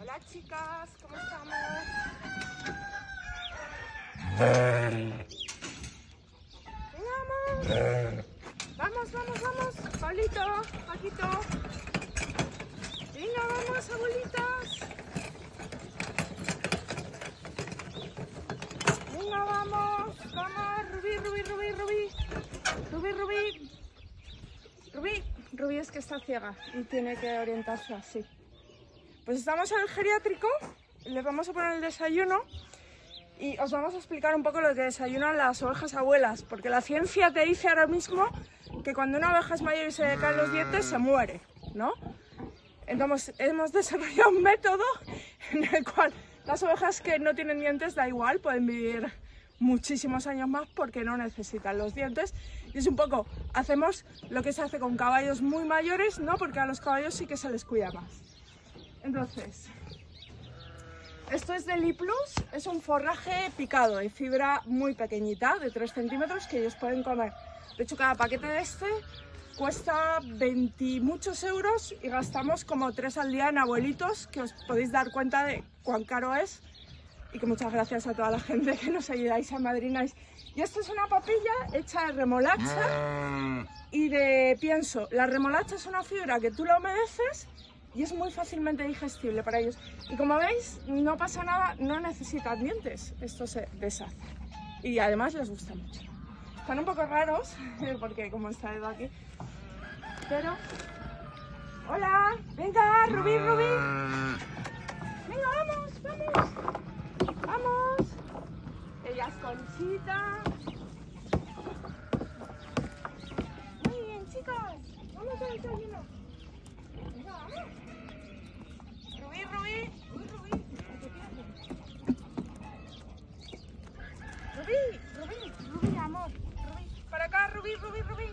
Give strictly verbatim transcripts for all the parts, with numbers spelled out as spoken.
Hola chicas, ¿cómo estamos? Venga, vamos. Vamos, vamos, vamos. Pablito, Paquito. Venga, vamos, abuelitas. Venga, vamos. Vamos, Rubí, Rubí, Rubí, Rubí. Rubí, Rubí. Rubí. Rubí es que está ciega y tiene que orientarse así. Pues estamos en el geriátrico, les vamos a poner el desayuno y os vamos a explicar un poco lo que desayunan las ovejas abuelas, porque la ciencia te dice ahora mismo que cuando una oveja es mayor y se le caen los dientes se muere, ¿no? Entonces hemos desarrollado un método en el cual las ovejas que no tienen dientes da igual, pueden vivir muchísimos años más porque no necesitan los dientes. Y es un poco, hacemos lo que se hace con caballos muy mayores, ¿no? Porque a los caballos sí que se les cuida más. Entonces, esto es del iPlus, es un forraje picado de fibra muy pequeñita, de tres centímetros, que ellos pueden comer. De hecho, cada paquete de este cuesta veinte muchos euros y gastamos como tres al día en abuelitos, que os podéis dar cuenta de cuán caro es. Y que muchas gracias a toda la gente que nos ayudáis a madrináis. Y esto es una papilla hecha de remolacha y de pienso. La remolacha es una fibra que tú la humedeces y es muy fácilmente digestible para ellos. Y como veis, no pasa nada, no necesitan dientes. Esto se deshace. Y además les gusta mucho. Están un poco raros, porque como está Edo aquí. Pero... ¡Hola! ¡Venga, Rubí, Rubí! ¡Venga, vamos, vamos! ¡Vamos! Ella es Conchita. Muy bien, chicos. Vamos al desayuno. Venga, vamos. Rubí, Rubí. Uy, Rubí. Rubí, Rubí, Rubí, amor. Rubí. Para acá, Rubí, Rubí, Rubí.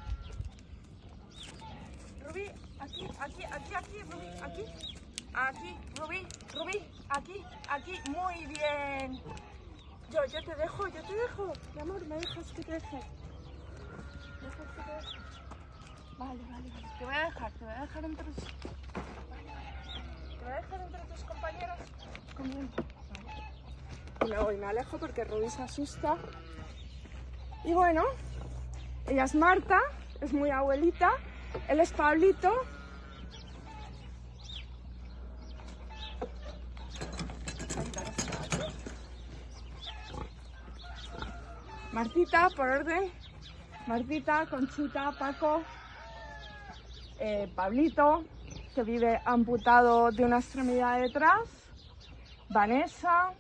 Rubí, aquí, aquí, aquí, aquí, Rubí, aquí. Aquí, Rubí, Rubí, aquí, aquí. Muy bien. Yo, yo te dejo, yo te dejo. Mi amor, ¿me dejas que te deje? ¿Me dejas que te deje? Vale, vale, vale. Te voy a dejar, te voy a dejar entre tus... Vale, vale. Te voy a dejar entre tus compañeros. Comiendo. Vale. Y me voy, me alejo porque Rubí se asusta. Y bueno, ella es Marta, es muy abuelita. Él es Pablito. Martita, por orden. Martita, Conchita, Paco, eh, Pablito, que vive amputado de una extremidad detrás, Vanessa,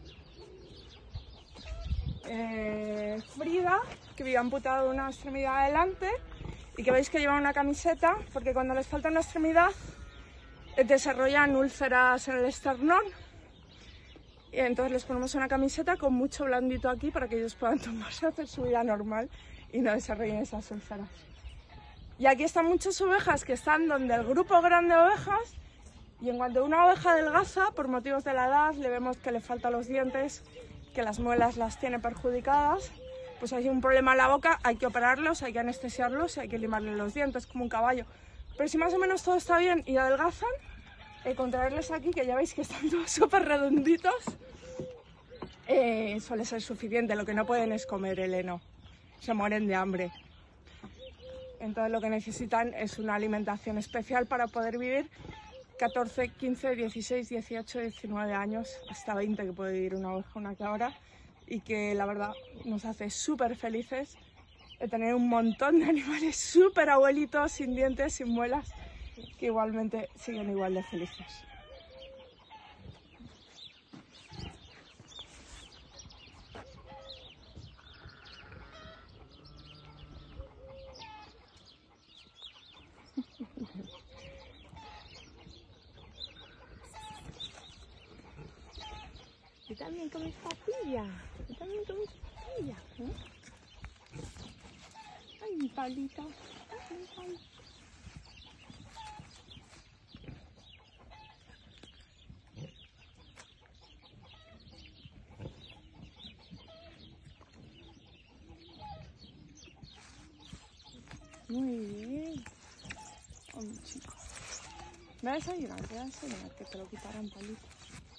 eh, Frida, que vive amputado de una extremidad adelante y que veis que lleva una camiseta porque cuando les falta una extremidad eh, desarrollan úlceras en el esternón. Y entonces les ponemos una camiseta con mucho blandito aquí para que ellos puedan tomarse, hacer su vida normal y no desarrollen esas úlceras. Y aquí están muchas ovejas que están donde el grupo grande de ovejas y en cuanto una oveja adelgaza, por motivos de la edad, le vemos que le faltan los dientes, que las muelas las tiene perjudicadas, pues hay un problema en la boca, hay que operarlos, hay que anestesiarlos y hay que limarle los dientes como un caballo. Pero si más o menos todo está bien y adelgazan, Eh, con traerles aquí, que ya veis que están todos súper redonditos, eh, suele ser suficiente. Lo que no pueden es comer el heno, se mueren de hambre. Entonces lo que necesitan es una alimentación especial para poder vivir catorce, quince, dieciséis, dieciocho, diecinueve años, hasta veinte que puede vivir una oveja, una cabra, y que la verdad nos hace súper felices de tener un montón de animales súper abuelitos, sin dientes, sin muelas, que igualmente siguen igual de felices. Tú también comes papilla, tú también comes papilla, ¿eh? Ay, mi Pablito, ay, mi Pablito. Muy bien. Oh, mi chico. Voy a desayunar, voy a desayunar, que te lo quitarán palito.